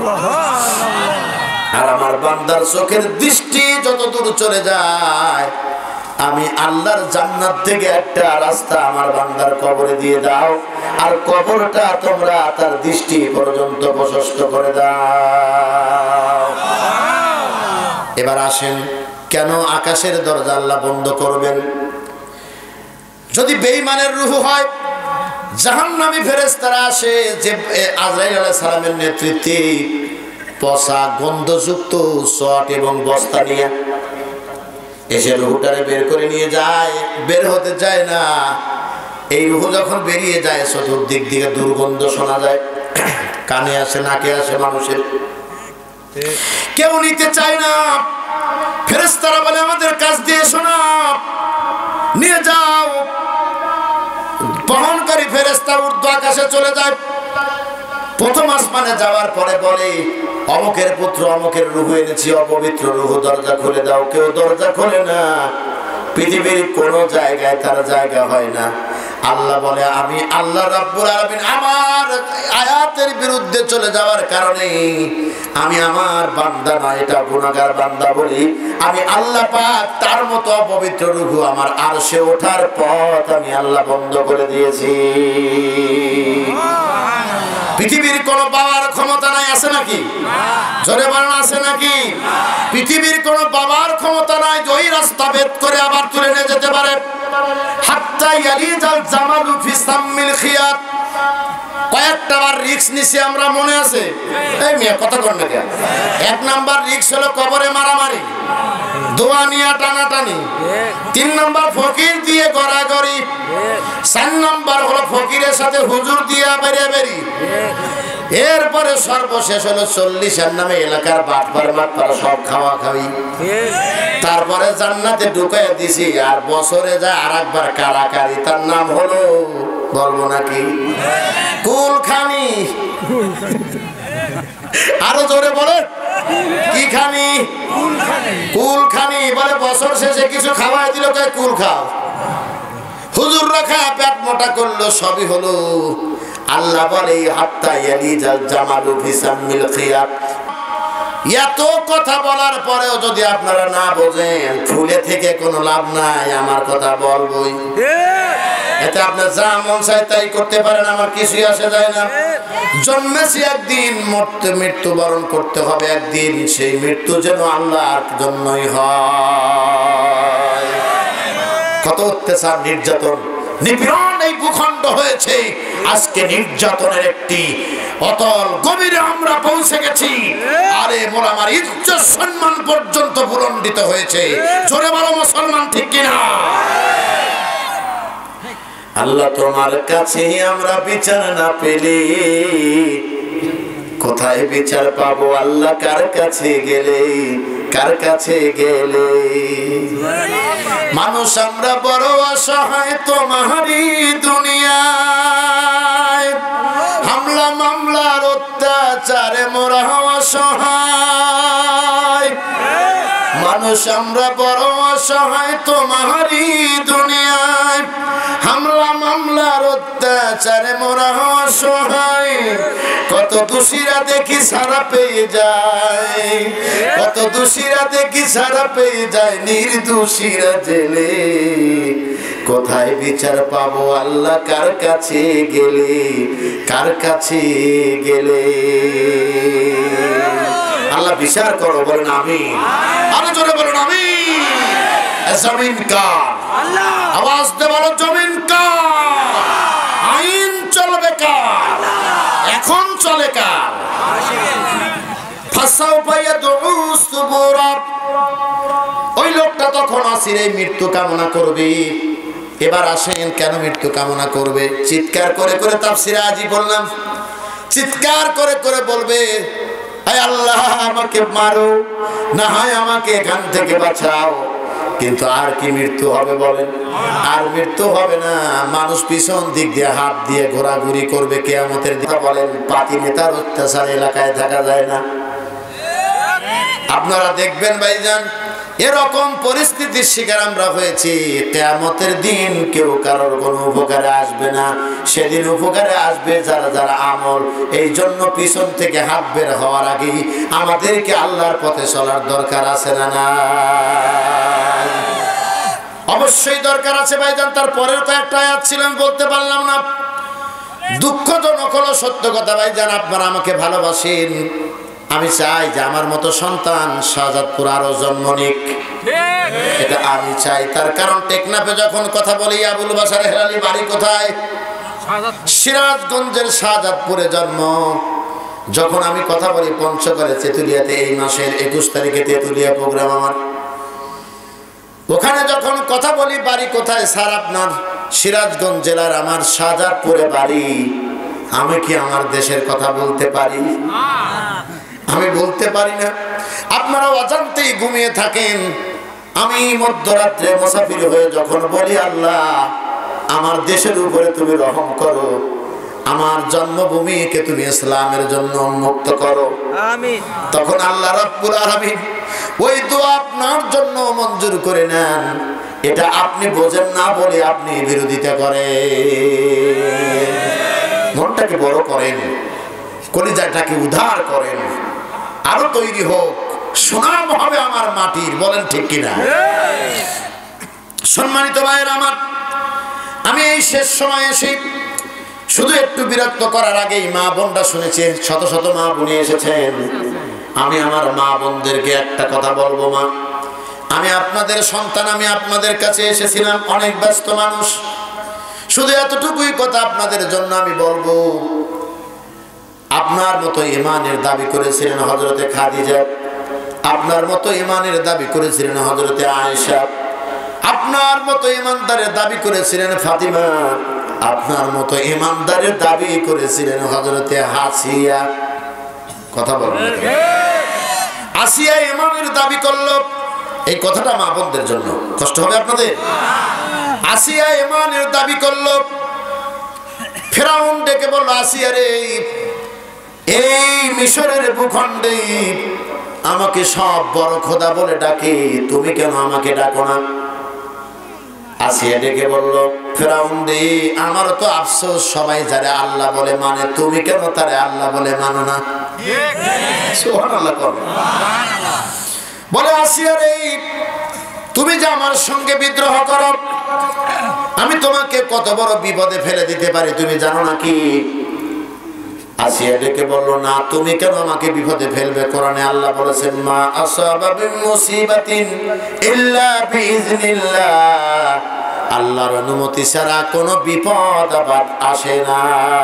আর আমার বান্দার চোখের দৃষ্টি যত দূর চলে যায়, আমি আল্লাহর জান্নাত থেকে একটা রাস্তা আমার বান্দার কবরে দিয়ে দাও, আর কবরটা তোমরা তার দৃষ্টি পর্যন্ত প্রশস্ত করে দাও। এবার আসেন, কেন আকাশের দরজা আল্লাহ বন্ধ করবেন? যদি বেঈমানের রূহ হয়, জাহান্নামী ফেরেশতারা আসে, যে আজরাইল আলাইহিস সালামের নেতৃত্বে পচা গন্ধযুক্ত চট এবং বস্তা নিয়ে এসে রূহটারে বের করে নিয়ে যায়। বের হতে চায় না। এই রূহ যখন বেরিয়ে যায়, চতুর্দিক দিকে দুর্গন্ধ শোনা যায়, কানে আসে, নাকে আসে মানুষের, কেউ নিতে চায় না। ফেরেশতারা বলে আমাদের কাছ দিয়ে শোনা, নিয়ে যাও। বহনকারী ফেরেশতা ঊর্ধ্ব আকাশে চলে যায়। প্রথম আসমানে যাওয়ার পরে বলে অমুকের পুত্র অমুকের রূহ এনেছি, অপবিত্র রূহ, দরজা খুলে দাও। কেউ দরজা খোলে না। পৃথিবীর কোন জায়গায় তার জায়গা হয় না। আল্লাহ বলে আমি আল্লাহ রাব্বুল আলামিন আমার আয়াতের বিরুদ্ধে চলে যাওয়ার কারণে আমি আমার বান্দা না, এটা গুনাহগার বান্দা বলি, আমি আল্লাহ পাক তার মতো অপবিত্র রূহ আমার আরশে ওঠার পথ আমি আল্লাহ বন্ধ করে দিয়েছি। পৃথিবীর কোন বাবার ক্ষমতা নাই, আছে নাকি? জোরে বলেন, আছে নাকি? পৃথিবীর কোন বাবার ক্ষমতা নাই যে ওই রাস্তা ভেদ করে আবার তুলে নিয়ে যেতে পারে। হাত্তা ইয়ালিজাল জামালু ফি সাম্মিল খিয়াত। কয়েকটা বার রিস্ক নিছি আমরা, মনে আছে? এই মিয়া কথা কন না কেন? এক নাম্বার রিস্ক হলো কবরে মারামারি, দোয়া নিয়া টানাটানি। 3 নাম্বার ফকির দিয়ে গড়াগড়ি। 4 নাম্বার হলো ফকিরের সাথে হুজুর দিয়া বেরি। এরপরে সর্বশেষ হলো 40 নামে এলাকার বাটপার মাতপার সব খাওয়া খাওয়ি। তারপরে জান্নাতে ঢুকাইয়া দিছি, আর বছরে যায় আর একবার কারাকারি। তার নাম হলো, বলবো নাকি, কুলখানি। আরো জোরে বলে, কি খানি? কুলখানি। বলে বছর শেষে কিছু খাওয়াই দিল, তাই কুল খাও। হুজুর রাখা পেট মোটা করলো, সবই হলো। আল্লাহ বলে হাত্তা ইয়ালিজাল জামালু ফি সাম্মিল খিয়াত। এত কথা বলার পরেও যদি আপনারা না বোঝেন, ফুলে থেকে কোনো লাভ নাই, আমার কথা বলবই। এতে আপনার যা মন চায় তাই করতে পারেন, আমার কিছুই আসে যায় না। জন্মেছি একদিন, মৃত্যুবরণ করতে হবে একদিন। সেই মৃত্যু যেন আল্লাহর জন্যই হয়। কত অত্যাচার, নির্যাতন, নিপীড়ন এই ভূখণ্ড হয়েছে। আজকে নির্যাতনের একটি অতল গভীরে আমরা পৌঁছে গেছি। আরে মোলামার ইজ্জত সম্মান পর্যন্ত ভুলণ্ডিত হয়েছে। জোরে বলো মুসলমান, ঠিক কিনা? আল্লাহ তোমার কাছে আমরা বিচার না পেলে কোথায় বিচার পাবো? আল্লাহ কার কাছে গেলে, কার কাছে গেলে? মানুষ আমরা বড় অসহায় তোমারই দুনিয়া। অসহায়, মানুষ আমরা বড় অসহায় তোমারই দুনিয়ায়। হামলা মামলার অত্যাচারে মোরা অসহায়, কত দোষীরা দেখি সারা পেয়ে যায়, কত দোষীরা দেখি সারা পেয়ে যায়, নির্দোষীরা জেলে। কোথায় বিচার পাবো আল্লাহ, কার কাছে গেলে, কার কাছে গেলে? আল্লাহ বিচার করো, বলেন আমিন। আরো জোরে বলেন আমিন। জমিন কার? আওয়াজ দে বলো, জমিন কার? আইন চলবে কার? এখন চলে কার? ফাসাও পাইয়া দুউস সুবুরা। ওই লোকটা তখন আসির এই মৃত্যু কামনা করবে। এবার আসেন, কেন মৃত্যু কামনা করবে? চিৎকার করে করে তাফসিরে আজি বললাম, চিৎকার করে করে বলবে, আয় আল্লাহ আমাকে মারো, না হয় আমাকে এখান থেকে বাঁচাও। কিন্তু আর কি মৃত্যু হবে বলেন? আর মৃত্যু হবে না। মানুষ পিছন দিক দিয়ে হাত দিয়ে ঘোরাঘুরি করবে কিয়ামতের দিন। বলেন পাতি নেতার অত্যাচার এলাকায় থাকা যায় না। আপনারা দেখবেন ভাইজান, এরকম পরিস্থিতির শিকার আমরা হয়েছি। কিয়ামতের দিন কেউ কারোর কোনো উপকারে আসবে না। সেদিন উপকারে আসবে যারা যারা আমল। এই জন্য পিছন থেকে হাত বের হওয়ার আগেই আমাদেরকে আল্লাহর পথে চলার দরকার আছে না? না, অবশ্যই দরকার আছে ভাইজান। তারপরের কয়েকটা আয়াত ছিলাম, বলতে পারলাম না। দুঃখজনক হলো সত্য কথা ভাইজান, আপনারা আমাকে ভালোবাসেন। আমি চাই যে আমার মতো সন্তান শাহজাদপুর আরো জন্ম নিক, এটা আমি চাই। তার কারণ টেকনাফে যখন কথা বলি, আবুল বাশার হেলালি বাড়ি কোথায়? সিরাজগঞ্জের শাহজাদপুরে জন্ম। যখন আমি কথা বলি পঞ্চগড়ে তেতুলিয়াতে, এই মাসের 21 তারিখে তেতুলিয়া প্রোগ্রাম আমার, ওখানে যখন কথা বলি বাড়ি কোথায় স্যার আপনার? সিরাজগঞ্জ জেলার আমার শাহজাদপুরে বাড়ি। আমি কি আমার দেশের কথা বলতে পারি? আমি বলতে পারি না। আপনারা অজান্তেই ঘুমিয়ে থাকেন। আমি মধ্যরাত্রে মুসাফির হয়ে যখন বলি, আল্লাহ আমার দেশের উপরে তুমি রহম করো, আমার জন্মভূমিকে তুমি ইসলামের জন্য উন্মুক্ত করো, আমিন, তখন আল্লাহ রাব্বুল আলামিন ওই দোয়া আপনার জন্য মঞ্জুর করে নেন। এটা আপনি বোঝেন না বলে আপনি বিরোধিতা করেন। মনটাকে বড় করেন, কলিজাটাকে উদ্ধার করেন, আরো তৈরি হোক, সুনাম হবে আমার মাটির। বলেন ঠিক কিনা? সম্মানিত ভাইয়ের আমার, আমি এই শেষ সময় এসে শুধু একটু বিরক্ত করার আগেই মা বোনরা শুনেছে, শত শত মা বোন এসেছেন। আমি আমার মা বোনদেরকে একটা কথা বলবো, মা আমি আপনাদের সন্তান, আমি আপনাদের কাছে এসেছিলাম, অনেক ব্যস্ত মানুষ। শুধু এতটুকুই কথা আপনাদের জন্য আমি বলবো। আপনার মতো ইমানের দাবি করেছিলেন হযরতে খাদিজা, আপনার মতো ইমানের দাবি করেছিলেন হযরতে আয়েশা, আপনার মতো ইমানদারের দাবি করেছিলেন ফাতিমা, আপনার মতো ইমানদারের দাবি করেছিলেন হযরতে আসিয়া। কথা বলেন, আসিয়া ইমামের দাবি করলো। এই কথাটা মা বোনদের জন্য কষ্ট হবে আপনাদের। আসিয়া ইমানের দাবি করলো। ফেরাউন ডেকে বলল, আসিয়া রে, এই মিশরের ভূখণ্ডে আমাকে সব বড় খোদা বলে ডাকে, তুমি কেন আমাকে ডাকো না? আসিয়া ডেকে বলল, ফেরাউন রে, আমারও তো আফসোস, সবাই যারে আল্লাহ বলে মানে, তুমি কেন তারে আল্লাহ বলে মানো না? সুবহানাল্লাহ। বলে, আসিয়া রে, তুমি যে আমার সঙ্গে বিদ্রোহ করো, আমি তোমাকে কত বড় বিপদে ফেলে দিতে পারি তুমি জানো নাকি? আসিয়া ডেকে বলল, না, তুমি কেন আমাকে বিপদে ফেলবে? কোরআনে আল্লাহ বলেছেন, মা আসাবা মিন মুসিবাতিন ইল্লা বিইজনিল্লাহ, আল্লাহর অনুমতি ছাড়া কোনো বিপদ আপদ আসে না।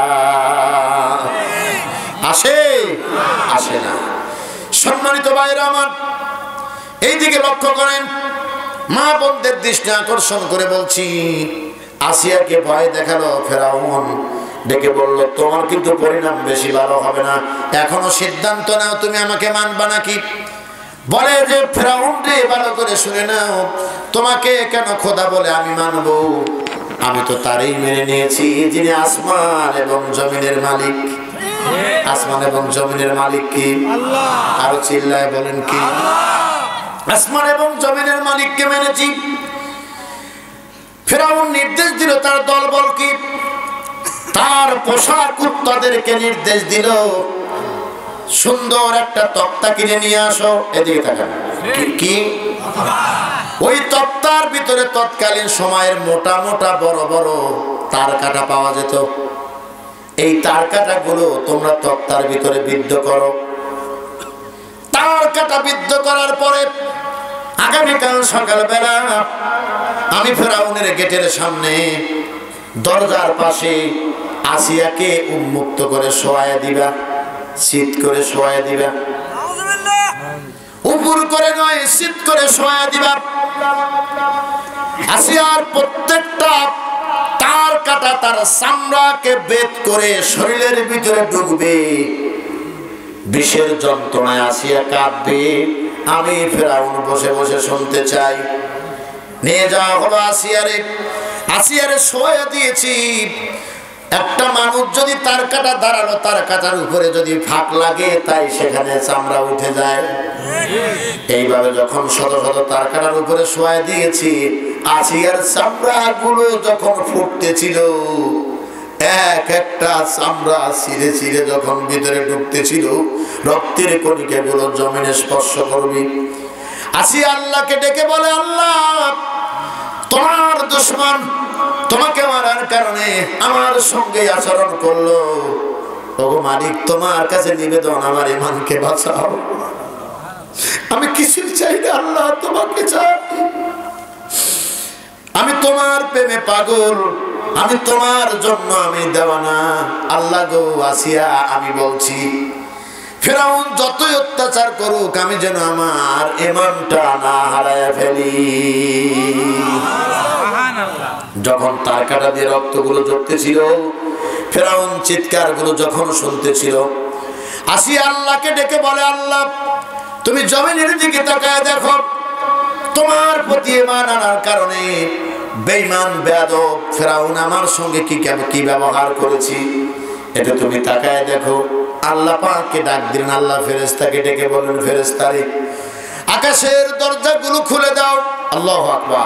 আসে না। সম্মানিত ভাইরা আমার, এইদিকে লক্ষ্য করেন, মা বোনদের দৃষ্টি আকর্ষণ করে বলছি। আসিয়াকে ভয় দেখালো ফেরাউন, ডেকে বলল, তোমার কিন্তু পরিণাম বেশি ভালো হবে না, এখনো সিদ্ধান্ত নাও, তুমি আমাকে মানবা নাকি? বলে যে, ফেরাউন রে, ভালো করে শুনে নাও, তোমাকে কেন খোদা বলে আমি মানবো? আমি তো তারই মেনে নিয়েছি যিনি আসমান এবং জমিনের মালিক। আসমান এবং জমিনের মালিক কি? আরো চিল্লায় বলেন কি? আসমান এবং জমিনের মালিককে মেনেছি। ফেরাউন নির্দেশ দিল তার দলবল কি, তার পোষা কুত্তাদেরকে নির্দেশ দিল সুন্দর একটা তক্তা কিনে নিয়ে আসো। এদিকে তাকান, কি ওই তক্তার ভিতরে তৎকালীন সময়ের মোটা মোটা বড় বড় তার কাটা পাওয়া যেত। এই তার কাটা গুলো তোমরা তক্তার ভিতরে বিদ্ধ করো। তার কাটা বিদ্ধ করার পরে আগামীকাল সকালবেলা আমি ফেরাউনের গেটের সামনে দরজার পাশে আসিয়াকে উন্মুক্ত করে শোয়ায় দিবা, শীত করে শোয়ায় দিবা, উপর করে নয় শীত করে শোয়ায় দিবা। আসিয়ার প্রত্যেকটা তার কাটা তার চামড়াকে বেদ করে শরীরের ভিতরে ঢুকবে, বিষের যন্ত্রণায় আসিয়া কাঁদবে। আমি ফেরাউন বসে বসে শুনতে চাই। নিয়ে যাওয়া হলো আসিয়ারে, আসিয়ারে শোয়া দিয়েছি। একটা মানুষ যদি তার কাটা দাঁড়ালো, তার কাটার উপরে যদি ফাঁক লাগে তাই সেখানে চামড়া উঠে যায়। এইভাবে যখন শত শত তার কাটার উপরে শোয়া দিয়েছি, আসিয়ার চামড়া গুলো যখন ফুটতেছিল, এক একটা চামড়া ছিঁড়ে ছিঁড়ে যখন ভিতরে ঢুকতেছিল, রক্তের কণিকা গুলো জমিনে স্পর্শ করবি। আসিয়া আল্লাহকে ডেকে বলে, আল্লাহ তোমার দুশমন তোমাকে মারার কারণে আমার সঙ্গে আচরণ করলো। ওগো মালিক, তোমার কাছে নিবেদন, আমার ইমানকে বাঁচাও। আমি কিছুই চাই না আল্লাহ, তোমাকে চাই। আমি তোমার প্রেমে পাগল, আমি তোমার জন্য আমি দেওয়ানা। আল্লাহ গো আসিয়া, আমি বলছি ফেরাউন যতই অত্যাচার করুক, আমি যেন আমার ইমানটা না হারায় ফেলি। যখন তার কাটা দিয়ে রক্তগুলো ঝরতেছিল, ফেরাউন চিৎকার গুলো যখন শুনতেছিল, আসিয়া আল্লাহকে ডেকে বলে, আল্লাহ তুমি জমিনের দিকে তাকায় দেখো, তোমার প্রতি ঈমান আনার কারণে বেঈমান বেয়াদব ফেরাউন আমার সঙ্গে কি ব্যবহার করেছি, এটা তুমি তাকায় দেখো। আল্লাহ পাককে ডাক দিলেন, আল্লাহ ফেরেশতাকে ডেকে বলেন, ফেরেশতারে আকাশের দরজাগুলো খুলে দাও। আল্লাহু আকবার।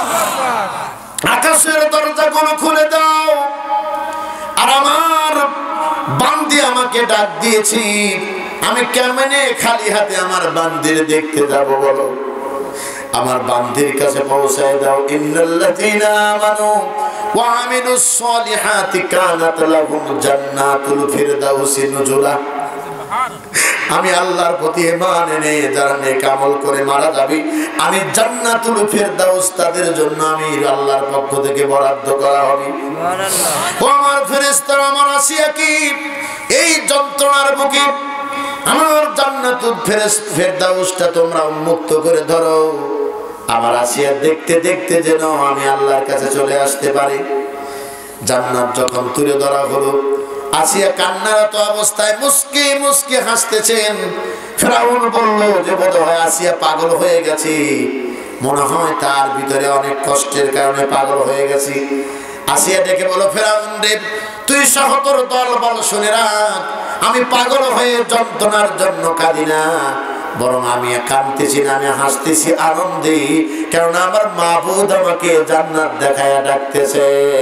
আকাশের দরজাগুলো খুলে দাও। আর আমার বান্দি আমাকে ডাক দিয়েছি, আমি কেমনে খালি হাতে আমার বান্দির দেখতে যাব বলো? আমার বান্দির কাছে পৌঁছায় দাও। ইন্নাল্লাযীনা আমানু ওয়া আমিলুস সলিহাতি কানাত লাহুম জান্নাতুল ফিরদাউসি নুজুলা। আমি আল্লাহর প্রতি ঈমান এনে যারা নেক আমল করে মারা যাবে, আমি জান্নাতুল ফিরদাউস তাদের জন্য আমি আল্লাহর পক্ষ থেকে বরাদ্দ করা হবে। সুবহানাল্লাহ। ও আমার ফেরেশতারা, আমার আসিয়া কি এই যন্ত্রণার বুকে আমার জান্নাতুল ফিরদাউসটা তোমরা উন্মুক্ত করে ধরো। আমার আসিয়া দেখতে দেখতে যেন আমি আল্লাহর কাছে চলে আসতে পারি। জান্নাত যখন তুলে ধরা হলো, আসিয়া কান্নারত অবস্থায় মুস্কি মুস্কি হাসতেছেন। ফেরাউন বলল যে বোধহয় আসিয়া পাগল হয়ে গেছে, মনে হয় তার ভিতরে অনেক কষ্টের কারণে পাগল হয়ে গেছে। আসিয়া ডেকে বলো, ফেরাউন রে, তুই সহ তোর দল বল শুনে রাখ, আমি পাগল হয়ে যন্ত্রণার জন্য কাঁদি না, বরং আমি কাঁদতেছি না, আমি হাসতেছি আনন্দে, কারণ আমার মাবুদ আমাকে জান্নাত দেখায়া ডাকতেছে।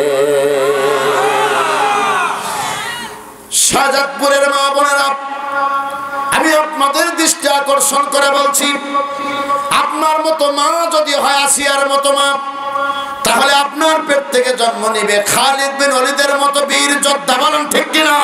শাহজাদপুরের মা বোনেরা, আমি আপনাদের দৃষ্টি আকর্ষণ করে বলছি, আপনার মতো মা যদি হয় আসিয়ার মতো মা, তাহলে আপনার পেট থেকে জন্ম নিবে খালিদ বিন ওয়ালিদের মতো বীর যোদ্ধা। বলেন ঠিক কিনা?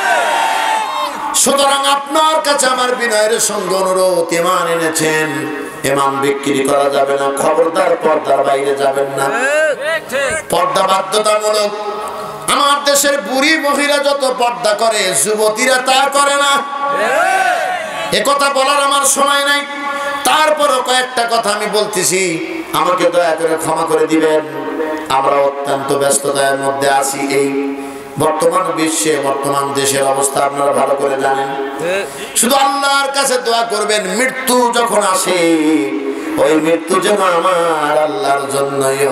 সুতরাং আপনার কাছে আমার বিনয়ের সঙ্গে অনুরোধ, ঈমান এনেছেন, ঈমান বিক্রি করা যাবে না। খবরদার পর্দার বাইরে যাবেন না। পর্দা বাধ্যতামূলক। আমার দেশের বুড়ি মহিলা যত পর্দা করে, যুবতীরা তা করে না। একথা বলার আমার সময় নাই, তারপরও কয়েকটা কথা আমি বলতেছি, আমাকে দয়া করে ক্ষমা করে দিবেন। আমরা অত্যন্ত ব্যস্ততার মধ্যে আছি। এই বর্তমান বিশ্বে, বর্তমান দেশের অবস্থা আপনারা ভালো করে জানেন। শুধু আল্লাহর কাছে দোয়া করবেন, মৃত্যু যখন আসে, ওই মৃত্যু যেন আমার আল্লাহর জন্যই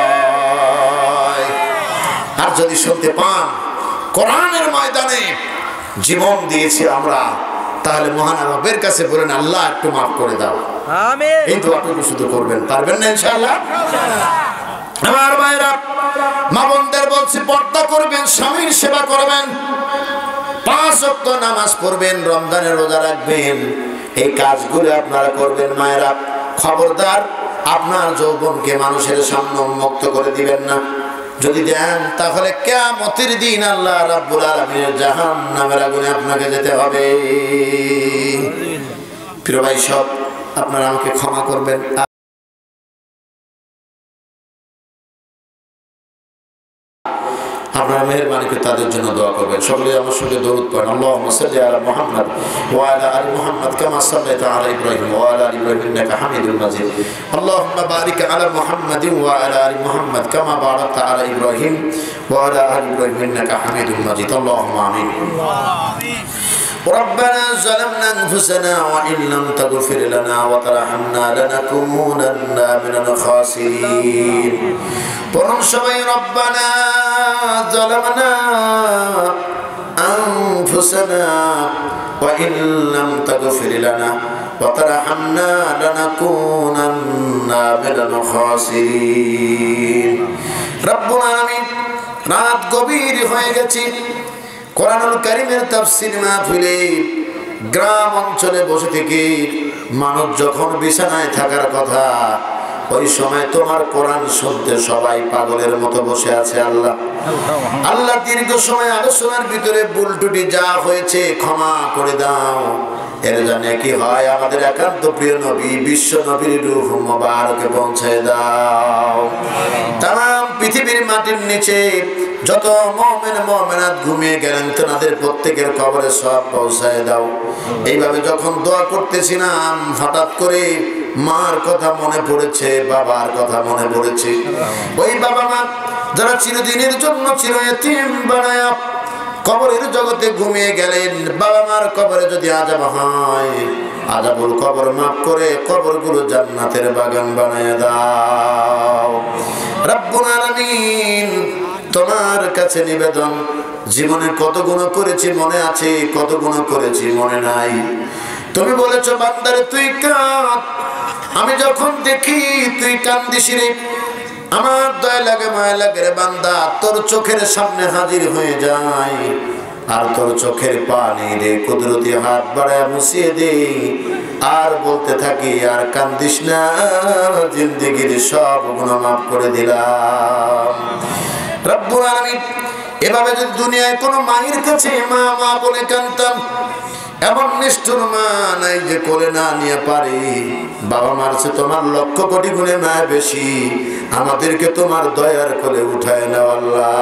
হয়। আর যদি শুনতে পান কোরআনের ময়দানে জীবন দিয়েছি আমরা, তাহলে মহান রবের কাছে বলেন আল্লাহ একটু মাফ করে দাও, আমিন। এই দোয়াটুকু শুধু করবেন, পারবেন না ইনশাআল্লাহ? আমার ভাইরা, মা বোনদের বলছি, পর্দা করবেন, স্বামীর সেবা করবেন, 5 ওয়াক্ত নামাজ পড়বেন, রমজানের রোজা রাখবেন, এই কাজগুলো আপনারা করবেন। মায়েরা, খবরদার আপনার যৌবনকে মানুষের সামনে উন্মুক্ত করে দিবেন না। যদি দেন তাহলে কিয়ামতের দিন আল্লাহ রাব্বুল আলামিনের জাহান্নামের আগুনে আপনাকে যেতে হবে। প্রিয় ভাই সব, আপনারা আমাকে ক্ষমা করবেন। আপনারা মেহেরবানি করে তাদের জন্য দোয়া করবেন। সকলে আমার সঙ্গে দরুদ পড়েন। আল্লাহুম্মা সাল্লি আলা মুহাম্মাদ ওয়া আলা আলি মুহাম্মাদ কামা সাল্লাইতা আলা ইব্রাহিম ওয়া আলা আলি ইব্রাহিম ইন্নাকা হামিদুল মাজিদ। আল্লাহুম্মা বারিক আলা মুহাম্মাদিন ওয়া আলা আলি মুহাম্মাদ কামা বারাকতা আলা ইব্রাহিম ওয়া আলা আলি ইব্রাহিম ইন্নাকা হামিদুল মাজিদ। আল্লাহুম্মা আমিন। আমিন। ربنا ظلمنا أنفسنا وإن لم تغفر لنا وترحمنا لنكونن من الخاسرين. পড়ুন সবাই, ربنا ظلمنا أنفسنا وإن لم تغفر لنا وترحمنا لنكونن من الخاسرين. রব্বুল আলামিন, রাত গভীর হয়ে গেছে, কোরআনুল কারীমের তাফসীর মাহফিলে গ্রাম অঞ্চলে বসে থেকে মানুষ যখন বিছানায় থাকার কথা, ওই সময় তোমার কোরআন শুনতে সবাই পাগলের মতো বসে আছে। আল্লাহ আল্লাহ দীর্ঘ সময় আলোচনার ভিতরে ভুল ত্রুটি যা হয়েছে ক্ষমা করে দাও। এর জন্য কি হয়, আমাদের একান্ত প্রিয় নবী বিশ্ব নবীর রূহ মুবারকে পৌঁছে দাও। তাম পৃথিবীর মাটির নিচে যত মুমিন মুমিনাত ঘুমিয়ে গেলেন, তাদের প্রত্যেকের কবরে সওয়াব পৌঁছায় দাও। এইভাবে যখন দোয়া করতেছিলাম, হঠাৎ করে মার কথা মনে পড়েছে, বাবার কথা মনে পড়েছে। ওই বাবা মা যারা চিরদিনের জন্য চির ইতিম বানায়া কবরের জগতে ঘুমিয়ে গেলেন, বাবা মার কবরে যদি আযাব হয়, আযাবুল কবর মাফ করে কবরগুলো জান্নাতের বাগান বানায়া দাও। রব্বুল আলামিন, তোমার কাছে নিবেদন, জীবনে কত গুনাহ করেছি মনে আছে, কত গুনাহ করেছি মনে নাই। তুমি বলেছো বান্দারে তুই কাঁদ, আমি যখন দেখি তুই কান্দিস রে, আমার দয়া লাগে মায়া লাগে রে বান্দা, তোর চোখের সামনে হাজির হয়ে যায় আর তোর চোখের পানি রে কুদরতি হাত বাড়ায় মুছিয়ে দে, আর বলতে থাকি আর কান্দিস না, জিন্দেগির সব গুনাহ মাফ করে দিলাম। রব্বুল আলামিন, এভাবে যদি দুনিয়ায় কোনো মায়ের কাছে মা মা বলে কাঁদতাম, এমন নিষ্ঠুর মা নাই যে কোলে না নিয়ে পারে। বাবা মার চেয়ে তোমার লক্ষ কোটি গুণে মায়া বেশি, আমাদেরকে তোমার দয়ার কোলে উঠায় নাও আল্লাহ।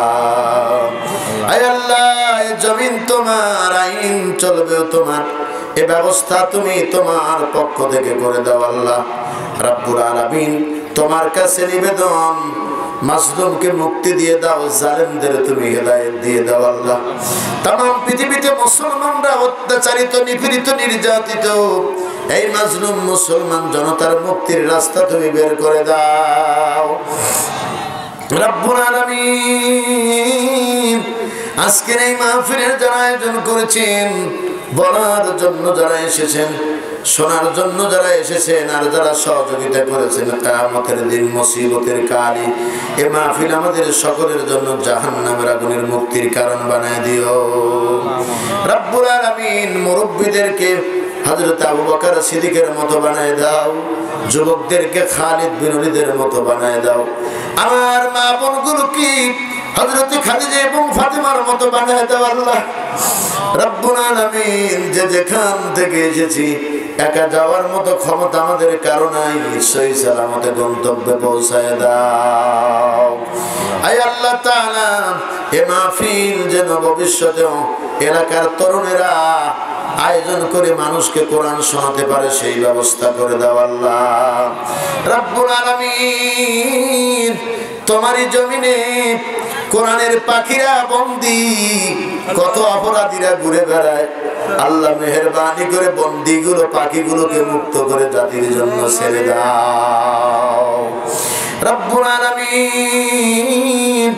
আয় আল্লাহ, এই জমিন তোমার, আইন চলবেও তোমার, এ ব্যবস্থা তুমি তোমার পক্ষ থেকে করে দাও আল্লাহ। রব্বুল আলামিন, তোমার কাছে নিবেদন, মাজলুমকে মুক্তি দিয়ে দাও, জালেমদের তুমি হেদায়েত দিয়ে দাও আল্লাহ। তাম পৃথিবীতে মুসলমানরা অত্যাচারিত, নিপীড়িত, নির্যাতিত, এই মাজলুম মুসলমান জনতার মুক্তির রাস্তা তুমি বের করে দাও। রব্বুল আলামিন, আজকের এই মাহফিলের যারা আয়োজন করেছেন, বলার জন্য যারা এসেছেন, শোনার জন্য যারা এসেছেন, আর যারা সহযোগিতা করেছেন, কিয়ামতের দিন মুসিবতের কালে এ মাহফিল আমাদের সকলের জন্য জাহান্নামের আগুনের মুক্তির কারণ বানায় দিও। রব্বুল আলামিন, মুরব্বিদেরকে হযরত আবু বকর সিদ্দিকের মতো বানায় দাও, যুবকদেরকে খালিদ বিন ওলীদের মতো বানায় দাও, আমার মা বোনগুলোকে হযরত খাদিজা এবং ফাতেমার মতো বানায় দাও আল্লাহ। রব্বুল আলামিন, যে যেখান থেকে এসেছি একা যাওয়ার মতো ক্ষমতা আমাদের কারো নাই, সহি সালামতে গন্তব্যে পৌঁছায় দাও। আয় আল্লাহ তাআলা, এ মাহফিল যেন ভবিষ্যতেও এলাকার তরুণেরা আয়োজন করে মানুষকে কোরআন শোনাতে পারে, সেই ব্যবস্থা করে দাও আল্লাহ। রব্বুল আলামিন, তোমারই জমিনে কোরআনের পাখিরা বন্দী, কত অপরাধীরা ঘুরে বেড়ায়, আল্লাহ মেহেরবানি করে বন্দীগুলো, পাখিগুলোকে মুক্ত করে জাতির জন্য ছেড়ে দাও। রব্বুল আলামিন,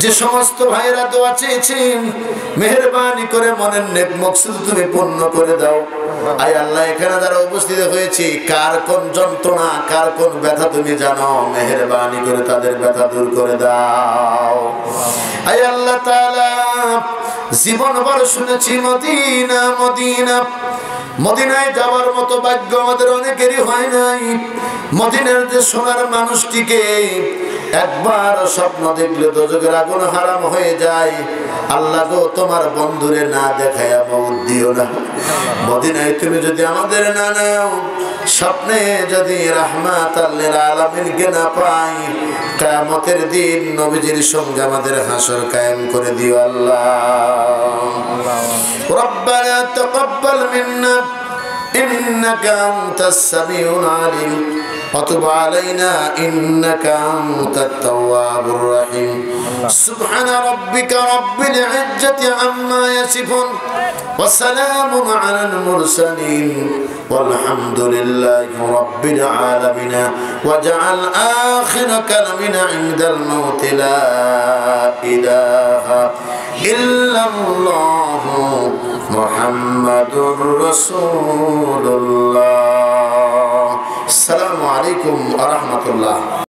যে সমস্ত ভাইরা দোয়া চেয়েছেন মেহেরবানি করে মনের নেক মকসুদ তুমি পূর্ণ করে দাও। আয় আল্লাহ, এখানে যারা উপস্থিত হয়েছে কার কোন যন্ত্রণা, কার কোন ব্যথা তুমি জানো, মেহেরবানি করে তাদের ব্যথা দূর করে দাও। আয় আল্লাহ তাআলা, জীবন ভর শুনেছি মদিনা মদিনা, মদিনায় যাওয়ার মতো ভাগ্য আমাদের অনেকেরই হয় নাই। মদিনার যে সোনার মানুষটিকে একবার স্বপ্ন দেখলে দোজখের আগুন হারাম হয়ে যায়। আল্লাহ গো, তোমার বন্ধুরে না দেখায়া মউত দিও না। মদিনায় তুমি যদি আমাদের না নাও, স্বপ্নে যদি রাহমাতাল লিল আলামিনকে না পাই, কিয়ামতের দিন নবীজির সঙ্গে আমাদের হাসর কায়েম করে দিও আল্লাহ। রব্বানা তাকাব্বাল মিন্না ইন্নাকা আনতাস সামিউল আলিম وتب علينا إنك أنت التواب الرحيم سبحان ربك رب العزة عما يصفون وسلام على المرسلين والحمد لله رب العالمين واجعل آخر كلامنا عند الموت لا إله إلا الله محمد رسول الله। السلام عليكم ورحمة الله।